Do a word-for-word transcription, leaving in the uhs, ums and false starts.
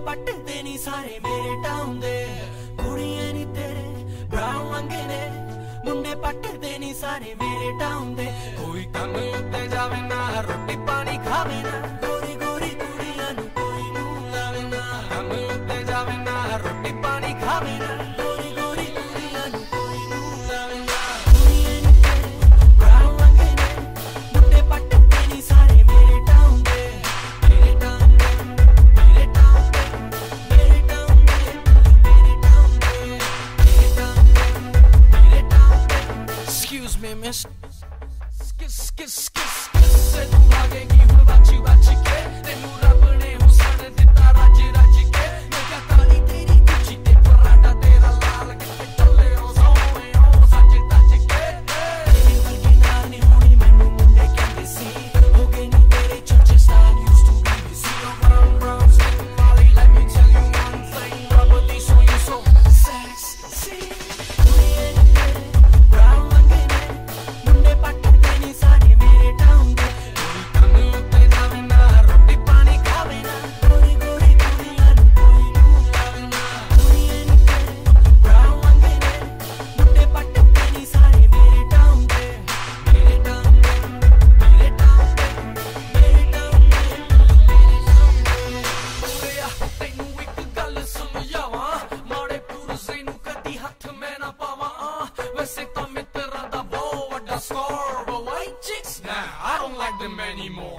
ਪੱਟਦੇ ਨਹੀਂ ਸਾਰੇ ਮੇਰੇ ਟਾਊਨ ਦੇ ਕੁੜੀਆਂ ਨੀ ਤੇਰੇ ਬਰਾਊਨ ਰੰਗ ਨੇ ਮੁੰਡੇ ਪੱਟਦੇ ਨਹੀਂ ਸਾਰੇ ਮੇਰੇ ਟਾਊਨ ਦੇ ਕੋਈ ਕੰਮ ਉੱਤੇ ਜਾਵੇ ਨਾ ਰੋਟੀ ਪਾਣੀ ਖਾਵੇ ਨਾ ਗੋਰੀ ਗੋਰੀ ਕੁੜੀਆਂ ਨੂੰ ਕੋਈ ਨੂੰ ਲਾਵੇ ਨਾ ਕੰਮ ਉੱਤੇ ਜਾਵੇ ਨਾ ਰੋਟੀ ਪਾਣੀ ਖਾਵੇ ਨਾ ਗੋਰੀ ਗੋਰੀ ਕੁੜੀਆਂ ਨੂੰ ਕੋਈ ਨੂੰ ਲਾਵੇ ਨਾ ਕੁੜੀਆਂ ਨੀ ਤੇਰੇ ਬਰਾਊਨ ਰੰਗ ਨੇ ਮੁੰਡੇ ਪੱਟਦੇ ਨਹੀਂ ਸਾਰੇ ਮੇਰੇ ਟਾਊਨ ਦੇ ਮੇਰੇ ਟਾਊਨ ਦੇ ਮੇਰੇ ਟਾਊਨ ਦੇ ਮੇਰੇ ਟਾਊਨ ਦੇ ਮੇਰੇ ਟਾਊਨ ਦੇ ਮੇਰੇ ਟਾਊਨ ਦੇ ਮੇਰੇ ਟਾਊਨ ਦੇ Excuse me, miss. Skis, skis, skis, skis. Se tu lagegi hun bachi bachi ke, tenu rab ne husan dita raj raj ke. Mera kali teri kuchi te parada tera laal kitte challe ho soe ho saj taj ke. Teri vargi naal ni honi mainu munde kende si, ho gaye ni tere chache staan used to be busy. Round round sitting Molly, let me tell you one thing, rubber these on you so sexy. Kudiye ni tere brown rang ne, munde patte ni sare mere town de. Koi ਕੰਮ ਉੱਤੇ ਜਾਵੇ ਨਾ ਰੋਟੀ ਪਾਣੀ ਖਾਵੇ ਨਾ ਗੋਰੀ ਗੋਰੀ ਕੁੜੀਆਂ ਨੂੰ ਕੋਈ ਨੂੰ ਲਾਵੇ ਨਾ ਕੁੜੀਆਂ ਨੀ ਤੇਰੇ brown rang ਨੇ ਮੁੰਡੇ ਪੱਟਦੇ ਨਹੀਂ ਸਾਰੇ ਮੇਰੇ town ਦੇ ਮੇਰੇ town ਦੇ ਮੇਰੇ town ਦੇ ਮੇਰੇ town ਦੇ ਮੇਰੇ town ਦੇ ਓਇਆ ਤੈਨੂੰ ਇੱਕ ਗੱਲ ਸਮਝਾਵਾਂ ਮਾੜੇ ਪੁਰਜ਼ੇ ਨੂੰ ਕਦੀ ਹੱਥ ਮੈਂ ਨਾ ਪਾਵਾਂ ਵੈਸੇ ਤਾਂ ਮਿੱਤਰਾਂ ਦਾ ਬਹੁਤ ਵੱਡਾ score but white chicks nah I don't like them anymore